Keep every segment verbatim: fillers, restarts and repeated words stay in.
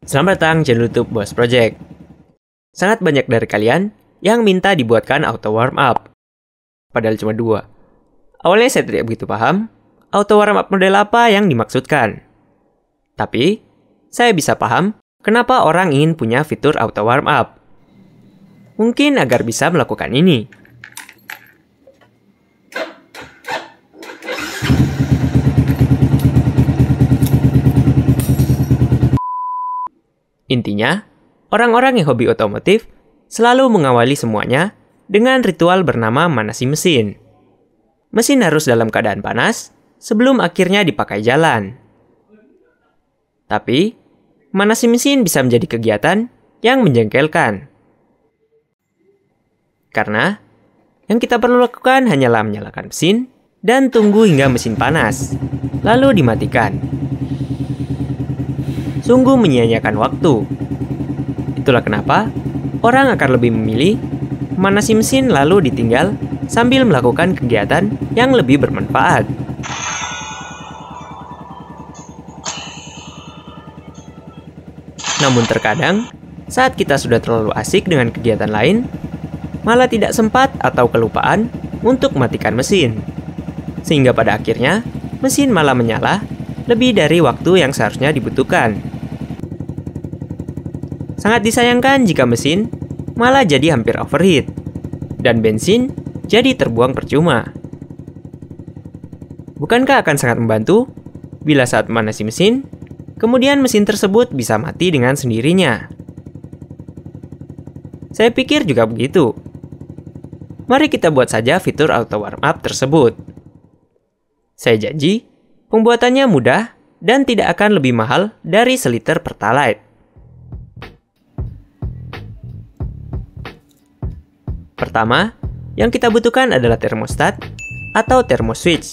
Selamat datang di channel YouTube Boss Project. Sangat banyak dari kalian yang minta dibuatkan auto warm up. Padahal cuma dua. Awalnya saya tidak begitu paham auto warm up model apa yang dimaksudkan. Tapi, saya bisa paham kenapa orang ingin punya fitur auto warm up. Mungkin agar bisa melakukan ini. Intinya, orang-orang yang hobi otomotif selalu mengawali semuanya dengan ritual bernama manasi mesin. Mesin harus dalam keadaan panas sebelum akhirnya dipakai jalan. Tapi, manasi mesin bisa menjadi kegiatan yang menjengkelkan. Karena, yang kita perlu lakukan hanyalah menyalakan mesin dan tunggu hingga mesin panas, lalu dimatikan. Sungguh menyia-nyiakan waktu. Itulah kenapa orang akan lebih memilih memanasi mesin lalu ditinggal sambil melakukan kegiatan yang lebih bermanfaat. Namun terkadang, saat kita sudah terlalu asik dengan kegiatan lain, malah tidak sempat atau kelupaan untuk mematikan mesin. Sehingga pada akhirnya, mesin malah menyala lebih dari waktu yang seharusnya dibutuhkan. Sangat disayangkan jika mesin malah jadi hampir overheat, dan bensin jadi terbuang percuma. Bukankah akan sangat membantu bila saat memanasi mesin, kemudian mesin tersebut bisa mati dengan sendirinya? Saya pikir juga begitu. Mari kita buat saja fitur auto warm up tersebut. Saya janji, pembuatannya mudah dan tidak akan lebih mahal dari seliter Pertalite. Pertama, yang kita butuhkan adalah termostat atau thermoswitch.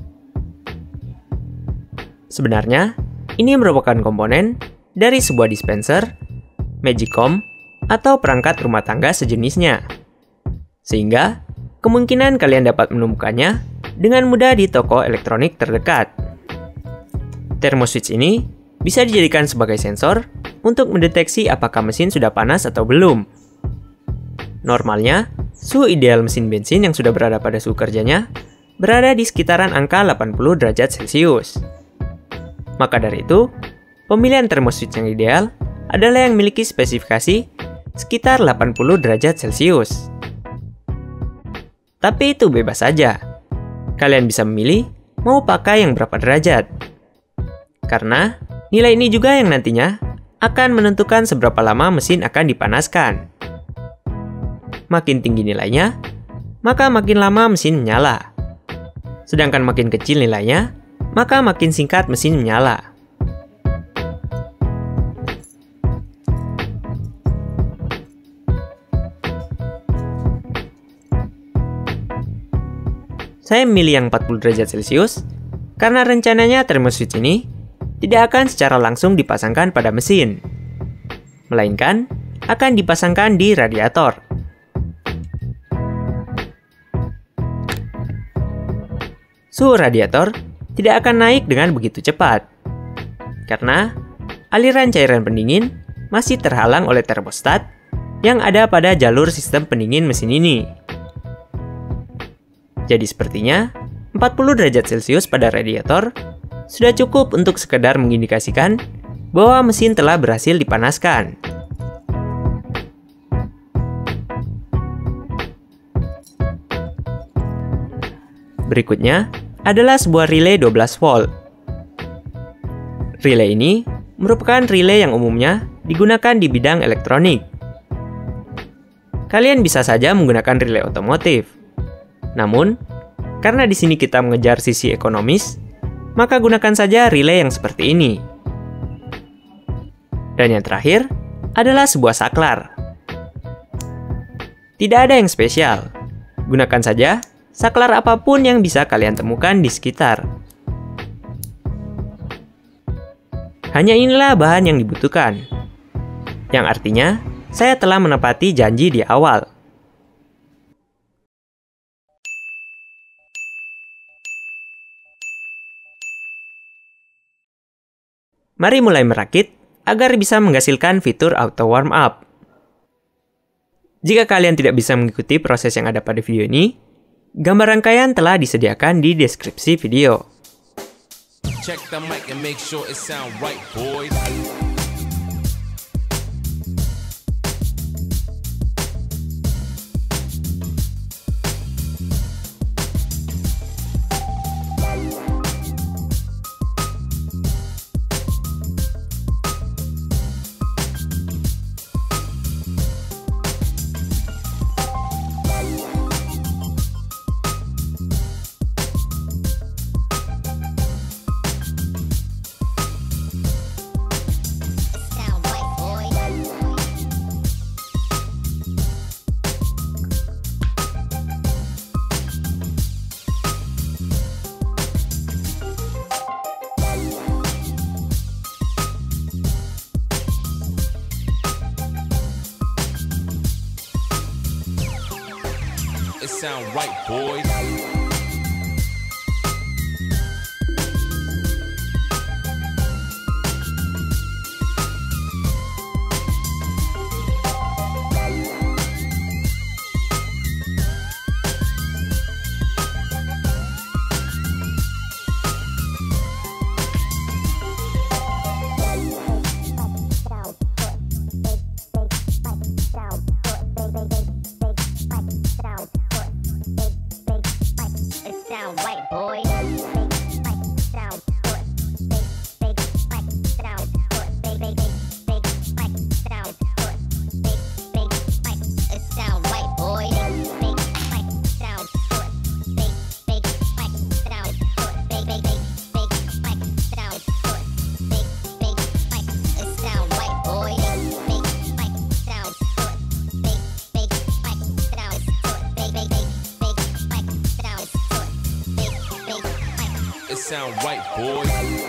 Sebenarnya, ini merupakan komponen dari sebuah dispenser, magicom, atau perangkat rumah tangga sejenisnya. Sehingga, kemungkinan kalian dapat menemukannya dengan mudah di toko elektronik terdekat. Thermoswitch ini bisa dijadikan sebagai sensor untuk mendeteksi apakah mesin sudah panas atau belum. Normalnya, suhu ideal mesin bensin yang sudah berada pada suhu kerjanya berada di sekitaran angka delapan puluh derajat Celcius. Maka dari itu, pemilihan thermoswitch yang ideal adalah yang memiliki spesifikasi sekitar delapan puluh derajat Celcius. Tapi itu bebas saja. Kalian bisa memilih mau pakai yang berapa derajat. Karena nilai ini juga yang nantinya akan menentukan seberapa lama mesin akan dipanaskan. Makin tinggi nilainya, maka makin lama mesin menyala. Sedangkan makin kecil nilainya, maka makin singkat mesin menyala. Saya memilih yang empat puluh derajat Celcius karena rencananya thermoswitch ini tidak akan secara langsung dipasangkan pada mesin, melainkan akan dipasangkan di radiator. Suhu radiator tidak akan naik dengan begitu cepat, karena aliran cairan pendingin masih terhalang oleh termostat yang ada pada jalur sistem pendingin mesin ini. Jadi sepertinya, empat puluh derajat Celcius pada radiator sudah cukup untuk sekedar mengindikasikan bahwa mesin telah berhasil dipanaskan. Berikutnya adalah sebuah relay dua belas volt. Relay ini merupakan relay yang umumnya digunakan di bidang elektronik. Kalian bisa saja menggunakan relay otomotif. Namun, karena di sini kita mengejar sisi ekonomis, maka gunakan saja relay yang seperti ini. Dan yang terakhir adalah sebuah saklar. Tidak ada yang spesial. Gunakan saja saklar apapun yang bisa kalian temukan di sekitar. Hanya inilah bahan yang dibutuhkan. Yang artinya, saya telah menepati janji di awal. Mari mulai merakit agar bisa menghasilkan fitur auto warm up. Jika kalian tidak bisa mengikuti proses yang ada pada video ini, gambar rangkaian telah disediakan di deskripsi video. Check the mic and make sure it sound right, boys. It sound right, boys. Sound right, boys.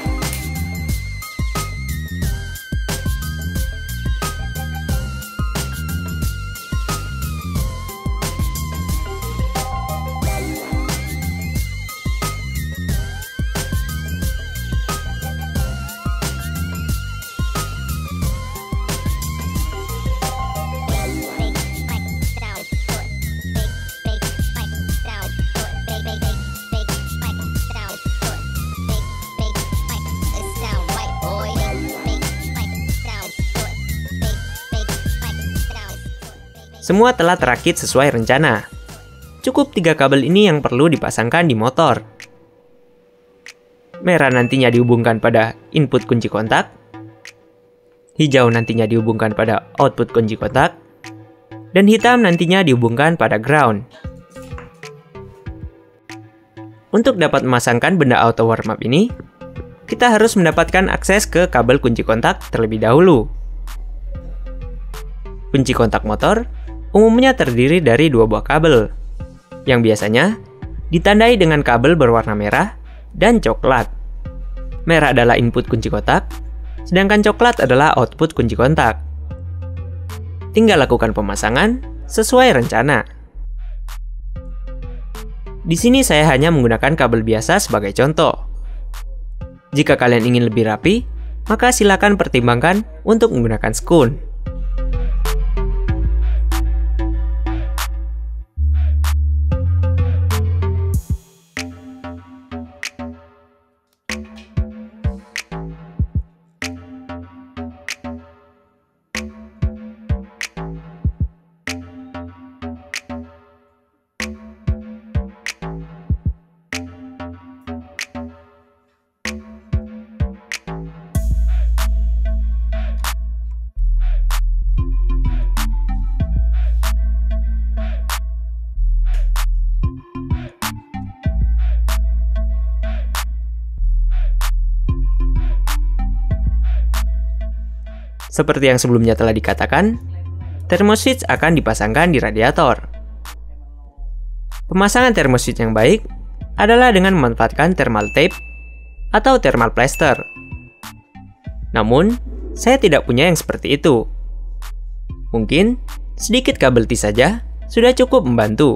Semua telah terakit sesuai rencana. Cukup tiga kabel ini yang perlu dipasangkan di motor. Merah nantinya dihubungkan pada input kunci kontak. Hijau nantinya dihubungkan pada output kunci kontak. Dan hitam nantinya dihubungkan pada ground. Untuk dapat memasangkan benda auto warm up ini, kita harus mendapatkan akses ke kabel kunci kontak terlebih dahulu. Kunci kontak motor umumnya terdiri dari dua buah kabel, yang biasanya ditandai dengan kabel berwarna merah dan coklat. Merah adalah input kunci kontak, sedangkan coklat adalah output kunci kontak. Tinggal lakukan pemasangan sesuai rencana. Di sini saya hanya menggunakan kabel biasa sebagai contoh. Jika kalian ingin lebih rapi, maka silakan pertimbangkan untuk menggunakan skun. Seperti yang sebelumnya telah dikatakan, thermoswitch akan dipasangkan di radiator. Pemasangan thermoswitch yang baik adalah dengan memanfaatkan thermal tape atau thermal plaster. Namun, saya tidak punya yang seperti itu. Mungkin sedikit kabel T saja sudah cukup membantu.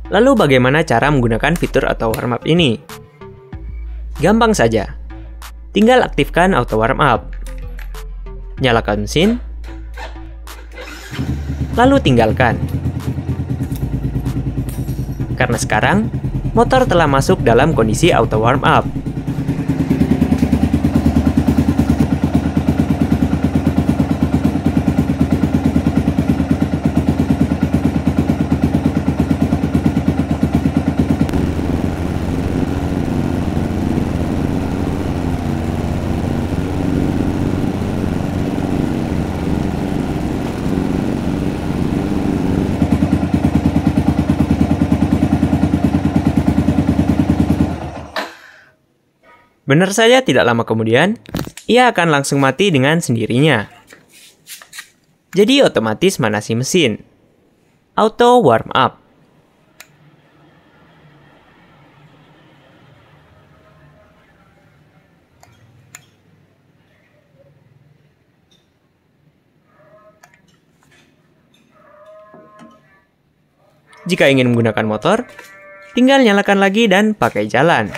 Lalu bagaimana cara menggunakan fitur auto warm up ini? Gampang saja. Tinggal aktifkan auto warm up. Nyalakan mesin, lalu tinggalkan. Karena sekarang, motor telah masuk dalam kondisi auto warm up. Benar saja, tidak lama kemudian, ia akan langsung mati dengan sendirinya. Jadi otomatis manasi mesin. Auto warm up. Jika ingin menggunakan motor, tinggal nyalakan lagi dan pakai jalan.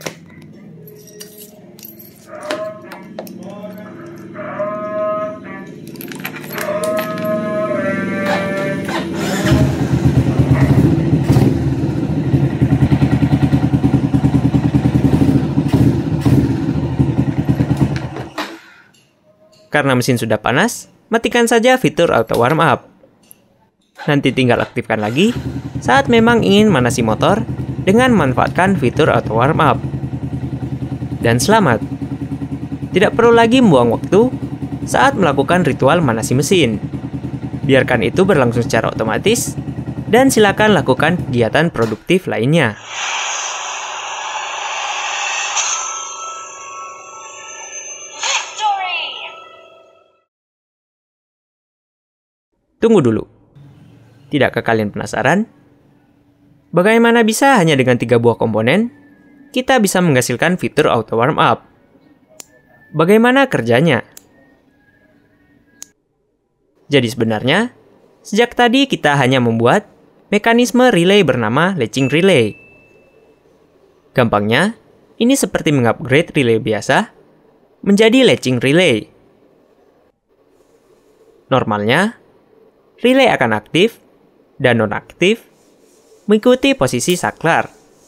Karena mesin sudah panas, matikan saja fitur auto warm up. Nanti tinggal aktifkan lagi saat memang ingin manasi motor dengan memanfaatkan fitur auto warm up. Dan selamat! Tidak perlu lagi membuang waktu saat melakukan ritual manasi mesin. Biarkan itu berlangsung secara otomatis dan silakan lakukan kegiatan produktif lainnya. Tunggu dulu. Tidakkah kalian penasaran? Bagaimana bisa hanya dengan tiga buah komponen, kita bisa menghasilkan fitur auto warm up? Bagaimana kerjanya? Jadi sebenarnya, sejak tadi kita hanya membuat mekanisme relay bernama latching relay. Gampangnya, ini seperti mengupgrade relay biasa menjadi latching relay. Normalnya, relay akan aktif dan nonaktif mengikuti posisi saklar.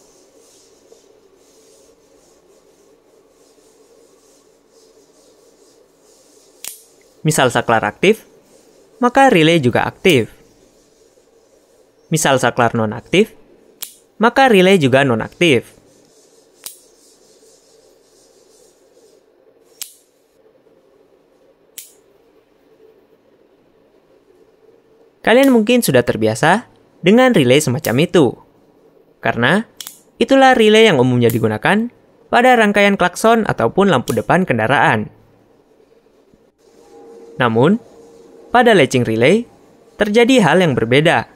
Misal saklar aktif, maka relay juga aktif. Misal saklar nonaktif, maka relay juga nonaktif. Kalian mungkin sudah terbiasa dengan relay semacam itu. Karena itulah relay yang umumnya digunakan pada rangkaian klakson ataupun lampu depan kendaraan. Namun, pada latching relay, terjadi hal yang berbeda.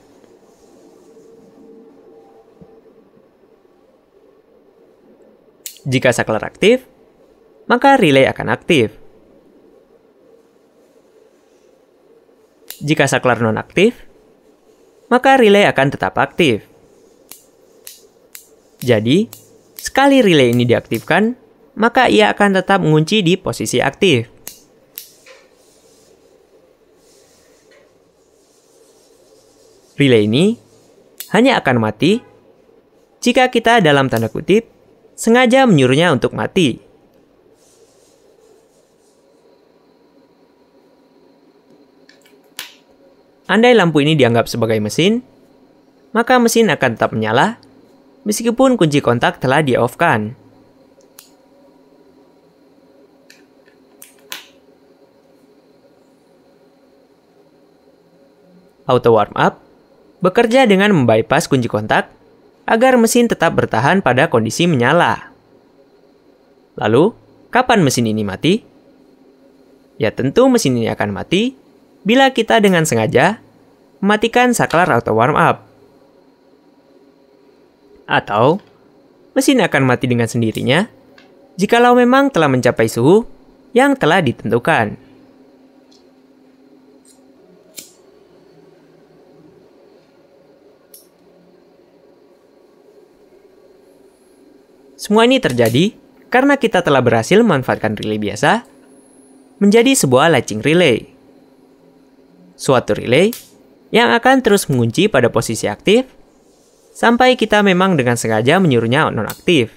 Jika saklar aktif, maka relay akan aktif. Jika saklar nonaktif, maka relay akan tetap aktif. Jadi, sekali relay ini diaktifkan, maka ia akan tetap mengunci di posisi aktif. Relay ini hanya akan mati jika kita dalam tanda kutip sengaja menyuruhnya untuk mati. Andai lampu ini dianggap sebagai mesin, maka mesin akan tetap menyala meskipun kunci kontak telah di-off-kan. Auto warm up bekerja dengan membypass kunci kontak agar mesin tetap bertahan pada kondisi menyala. Lalu, kapan mesin ini mati? Ya tentu mesin ini akan mati bila kita dengan sengaja mematikan saklar auto warm up. Atau, mesin akan mati dengan sendirinya jikalau memang telah mencapai suhu yang telah ditentukan. Semua ini terjadi karena kita telah berhasil memanfaatkan relay biasa menjadi sebuah latching relay. Suatu relay yang akan terus mengunci pada posisi aktif sampai kita memang dengan sengaja menyuruhnya nonaktif.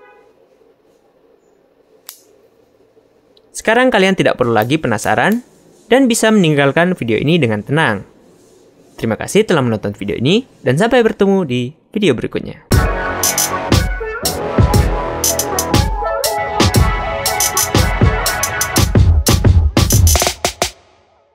Sekarang kalian tidak perlu lagi penasaran dan bisa meninggalkan video ini dengan tenang. Terima kasih telah menonton video ini dan sampai bertemu di video berikutnya.